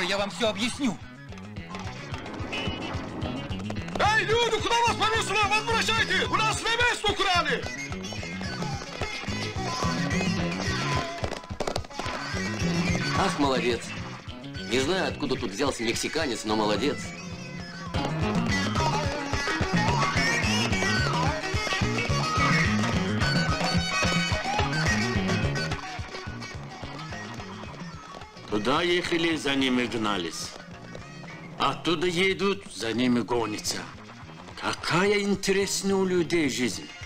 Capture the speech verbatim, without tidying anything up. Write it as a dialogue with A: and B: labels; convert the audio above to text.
A: скоро я вам все объясню.
B: Эй, люди, куда вас понесло? Возвращайте! У нас невесту украли!
C: Ах, молодец. Не знаю, откуда тут взялся мексиканец, но молодец.
D: Туда ехали, за ними гнались. Оттуда едут, за ними гонятся. Какая интересная у людей жизнь.